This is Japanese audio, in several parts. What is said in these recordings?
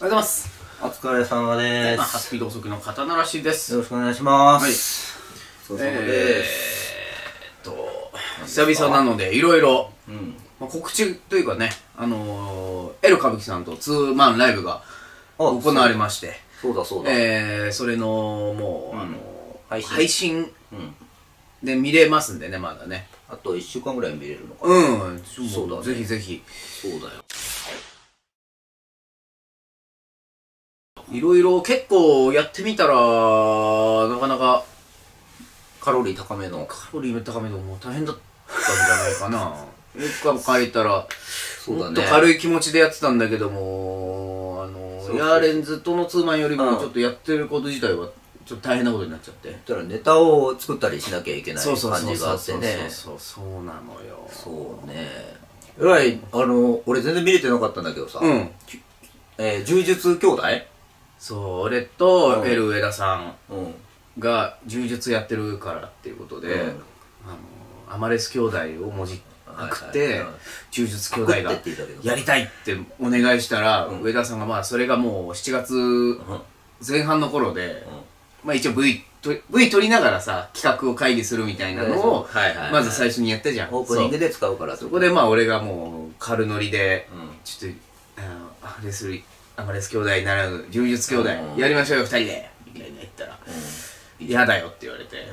おはようございます。 お疲れ様です。 ハッピー同足の肩慣らしです。 よろしくお願いします。 はい。お疲れ様です。久々なので、いろいろ告知というかね、エル歌舞伎さんとツーマンライブが行われまして、 そうだそうだ。 それの、もう、配信で見れますんでね、まだね。 あと1週間ぐらい見れるのかな。 うん、そうだね。ぜひぜひ。 そうだよ。 いろいろ結構やってみたら、なかなかカロリー高めの。 カロリー高めのもう大変だったんじゃないかな。よく書いたら、 そうだね、 もっと軽い気持ちでやってたんだけども、ヤーレンズとのツーマンよりもちょっとやってること自体はちょっと大変なことになっちゃって。 だからネタを作ったりしなきゃいけない感じがあってね。 そうなのよ。 そうね。えらい、俺全然見れてなかったんだけどさ。柔術兄弟？ そう、俺とエル上田さんが柔術やってるからっていうことで、アマレス兄弟をもじくって柔術兄弟がやりたいってお願いしたら、上田さんがまあそれがもう7月前半の頃で、まあ一応 V 取りながらさ企画を会議するみたいなのをまず最初にやったじゃん。 オープニングで使うから。 そこでまあ俺がもう軽ノリでちょっとアマレス兄弟ならぬ柔術兄弟やりましょうよ2人でみたいな言ったら嫌だよって言われて、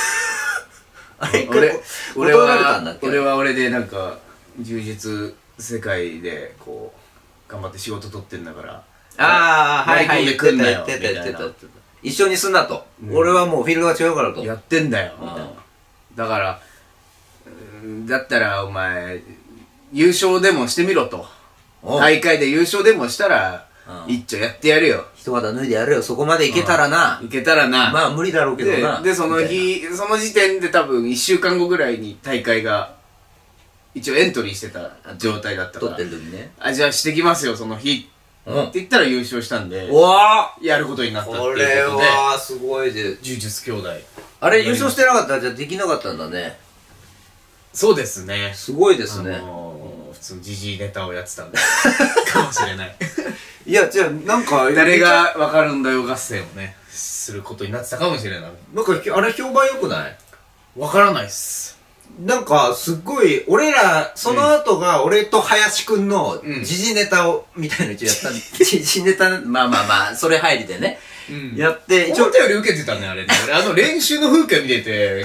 俺は俺でなんか柔術世界でこう頑張って仕事取ってんだから、 ああはいはい言ってた一緒にすんなと、俺はもうフィールドが違うからとやってんだよみたいな。だからだったらお前優勝でもしてみろと、大会で優勝でもしたら一丁やってやるよ、 一肌脱いでやるよ、そこまでいけたらな。まあ無理だろうけどな。 でその時点で多分1週間後ぐらいに大会が一応エントリーしてた状態だったから、 撮ってる時にね、 じゃあしてきますよその日って言ったら優勝したんで、やることになったっていうことで。 これはすごいで、 柔術兄弟あれ優勝してなかったらじゃあできなかったんだね。 そうですね、 すごいですね。 普通ジジイネタをやってたんでかもしれない。 いやじゃあなんか誰がわかるんだよ合戦をねすることになってたかもしれない。 なんかあれ評判良くない？ わからないっす。 なんかすっごい俺らその後が俺と林くんの時事ネタをみたいな一応やったんで、時事ネタまあまあまあそれ入りでねやって思ったより受けてたねあれね。俺練習の風景見てて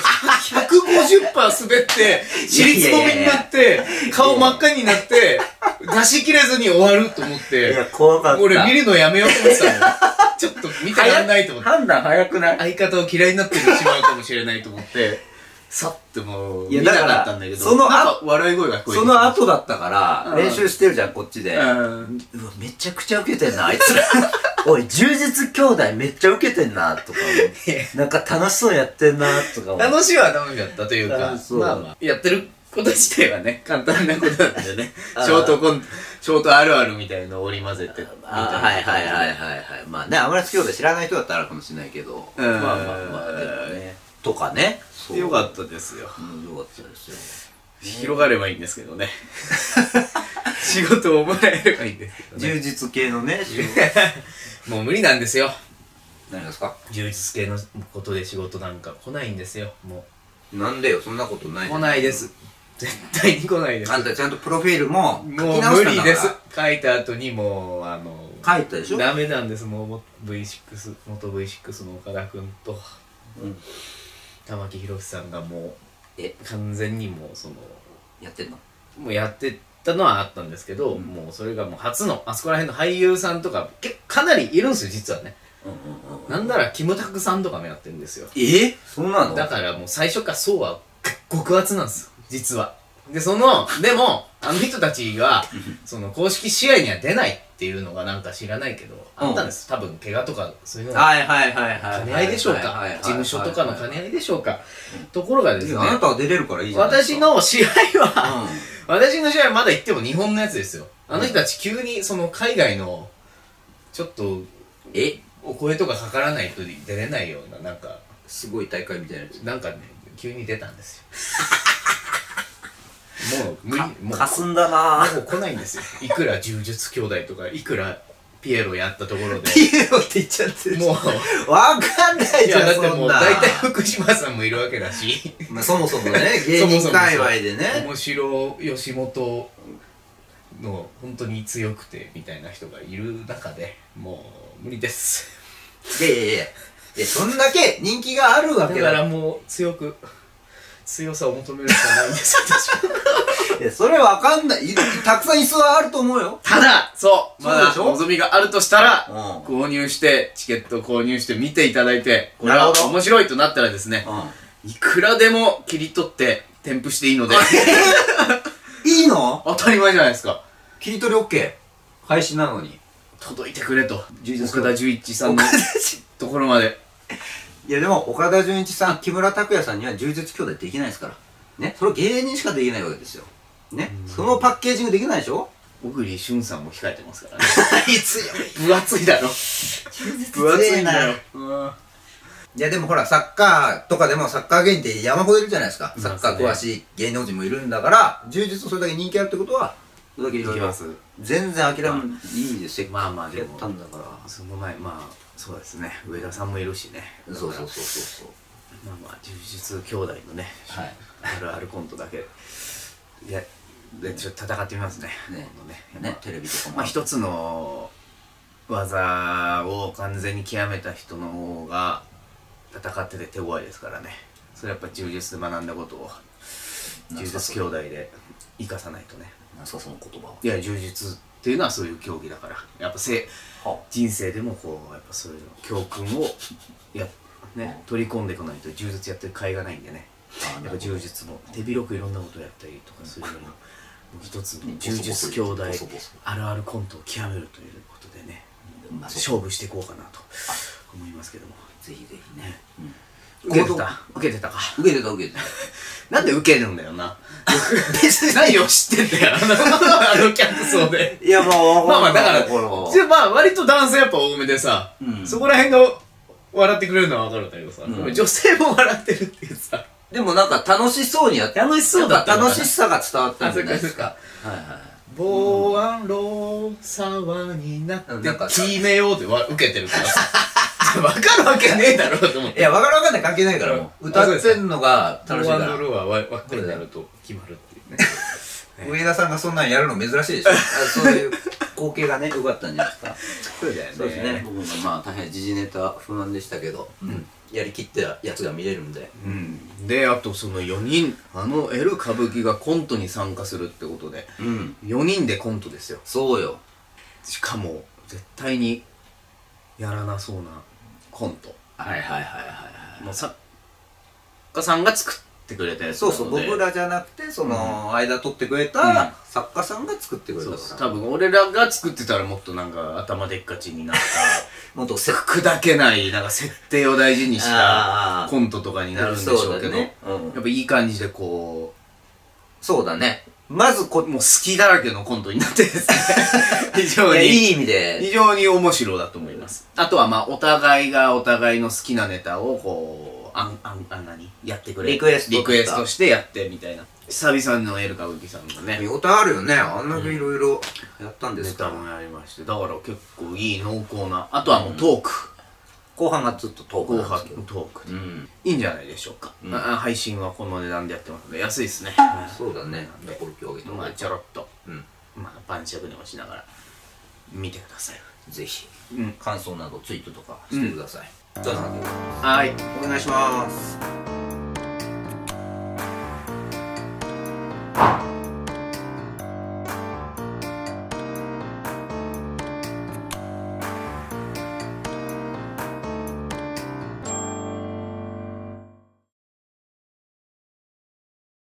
150% 滑って尻つぼみになって顔真っ赤になって出し切れずに終わると思って、 いや怖かった。 俺見るのやめようと思ってたの。ちょっと見てらんないと思って、 判断早くない？ 相方を嫌いになってしまうかもしれないと思ってさってもう見なかったんだけど、その笑い声が聞こえて、 その後だったから練習してるじゃんこっちで。うわめちゃくちゃウケてんなあいつら。おい柔術兄弟めっちゃウケてんなとか、なんか楽しそうやってんなとか。 楽しいは楽しかったというか、まあまあやってること自体はね簡単なことなんでね、ショートあるあるみたいのを織り交ぜて、 はいまあね、アマレス兄弟知らない人だったらあるかもしれないけど、まあまあまあでもねとかね、 よかったですよ。よかったですよ。 広がればいいんですけどね。仕事をもらえればいいんですけどね。 充実系のね、 もう無理なんですよ。 何ですか？ 充実系のことで仕事なんか来ないんですよ。もうなんでよ、そんなことない。 来ないです。絶対に来ないです。 あんたちゃんとプロフィールももう無理です。書いた後にもう書いたでしょ？ ダメなんです。もうV6 元 V6 の岡田君と玉木宏さんがもう完全にもうやってんの？ もうやってたのはあったんですけど、もうそれがもう初のあそこら辺の俳優さんとかかなりいるんですよ実はね。なんならキムタクさんとかもやってるんですよ。 そうなの？ だからもう最初からそうは極厚なんですよ実は。ででもあの人たちが公式試合には出ないっていうのがなんか知らないけどあったんです。多分怪我とかそういうのが兼ね合いでしょうか、事務所とかの兼ね合いでしょうか。ところがですね、 あなたは出れるからいいじゃないですか。 私の試合はまだ言っても日本のやつですよ。あの人たち急に海外のちょっとお声とかかからないと出れないようななんかすごい大会みたいなやつなんかね急に出たんですよ。もう無理、もうかすんだなもう来ないんですよ。いくら柔術兄弟とかいくらピエロやったところでピエロって言っちゃってる。 もうわかんないじゃん。 だってもう大体福島さんもいるわけだしまあそもそもね、芸人界隈でね、 面白吉本の本当に強くてみたいな人がいる中でもう無理です。 いやいやいや、そんだけ人気があるわけだからもう強さを求めるしかないんです私は。 いや、それわかんない。たくさん椅子はあると思うよ。 ただそうまだそうでしょ望みがあるとしたら、 うん購入してチケット購入して見ていただいて、これは面白いとなったらですね、いくらでも切り取って添付していいのでいいの？ 当たり前じゃないですか。 切り取り OK。配信なのに。 届いてくれと岡田准一さんのところまで。 いやでも岡田准一さん、木村拓哉さんには柔術兄弟できないですからね。それは芸人しかできないわけですよね。そのパッケージングできないでしょ。 小栗旬さんも控えてますからね。 強い。 分厚いだろ。分厚いんだよ。 いやでもほら、サッカーとかでもサッカー芸人って山ほどいるじゃないですか。サッカー詳しい芸能人もいるんだから、柔術それだけ人気あるってことは、それだけいろいろ全然諦めいいですよ。 まあまあでもやったんだから。 その前まあそうですね、上田さんもいるしね。 そう。 まあまあ柔術兄弟のね、あるあるコントだけいやでちょっと戦ってみますね。 ね、テレビとかも。 まあ一つの技を完全に極めた人の方が戦ってて手強いですからね。それやっぱ柔術で学んだことを柔術兄弟で生かさないとね。 なんすかその言葉は。 いや柔術っていうのはそういう競技だから、やっぱ人生でもこうやっぱそういう教訓を取り込んでこないと柔術やってる甲斐がないんでね。やっぱ柔術も手広くいろんなことをやったりとかするのに一つの柔術兄弟あるあるコントを極めるということでね、勝負していこうかなと思いますけども。 ぜひぜひね。 受けてた受けてた。なんで受けるんだよな。何を知ってんだよあの客層で。 いやまあだからまあ割と男性やっぱ多めでさ、そこら辺が笑ってくれるのは分かるんだけどさ、女性も笑ってるっていうさ。 でもなんか楽しそうにやって、 楽しそうだった。 楽しさが伝わったんじゃないですか。 ボーアンローサワになって決めようって受けてるからさ。分かるわけねえだろうと思って。 いや、分かる分かんない関係ないからもう。歌ってんのが楽しいから。 ボーアンドローは輪っかになると決まるっていうね。 上田さんがそんなんやるの珍しいでしょ。そういう光景がね、良かったんじゃないですか。 そうだよね。 そうですね。僕もまあ大変時事ネタ不満でしたけど、やりきったやつが見れるんで。 で、あとその4人、L歌舞伎がコントに参加するってことで、4人でコントですよ。 そうよ。 しかも、絶対にやらなそうなコント。もう作家さんが作ってくれたやつなので。 そう、僕らじゃなくて、その間取ってくれた作家さんが作ってくれたから。 多分俺らが作ってたらもっとなんか頭でっかちになったもっと砕けないなんか設定を大事にしたコントとかになるんでしょうけど、やっぱいい感じでこう、そうだね、まずもう好きだらけのコントになってですね非常にいい意味で非常に面白いだと思います。あとはまあお互いがお互いの好きなネタをこうやってくれ、 リクエストしてやってみたいな。久々のL歌舞伎さんのね、 見応えあるよね。あんだけいろいろやったんですから。 ネタもやりまして、だから結構いい濃厚な。あとはもうトーク、 後半がずっとトーク、 後半のトークいいんじゃないでしょうか。配信はこの値段でやってますので安いですね。 そうだね。これ競技とまあちょろっと晩酌でもしながら見てください。 ぜひ感想などツイートとかしてください。 はい、 お願いします。